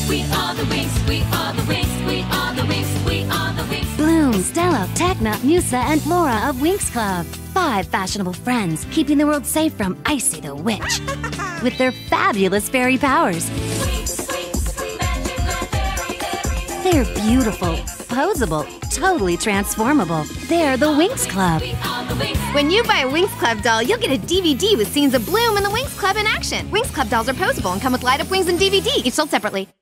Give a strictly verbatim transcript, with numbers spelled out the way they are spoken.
We are the Winx, we are the Winx, we are the Winx, we are the Winx. Bloom, Stella, Techna, Musa, and Flora of Winx Club. Five fashionable friends keeping the world safe from Icy the Witch with their fabulous fairy powers. Winx, Winx, magical fairy, fairy. They're beautiful, posable, totally transformable. They're the Winx Club. We are the Winx. When you buy a Winx Club doll, you'll get a D V D with scenes of Bloom and the Winx Club in action. Winx Club dolls are posable and come with light-up wings and D V D, each sold separately.